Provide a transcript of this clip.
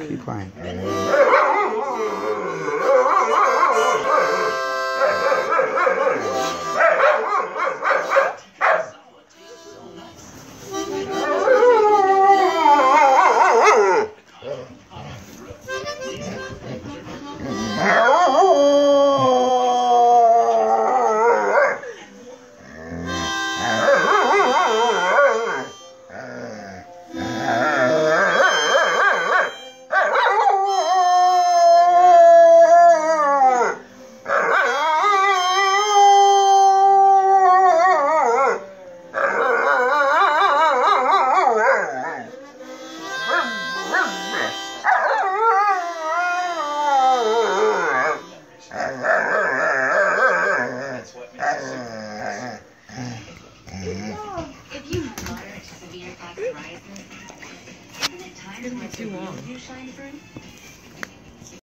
Keep playing. If you want severe tax rises, isn't it time for too long. you shine through?